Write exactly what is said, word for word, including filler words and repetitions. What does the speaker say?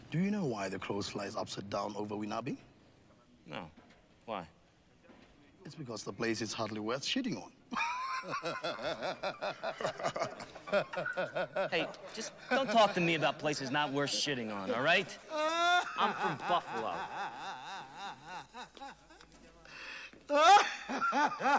Do you know why the clothes flies upside down over Winabi? No. Why? It's because the place is hardly worth shitting on. Hey, just don't talk to me about places not worth shitting on, all right? I'm from Buffalo.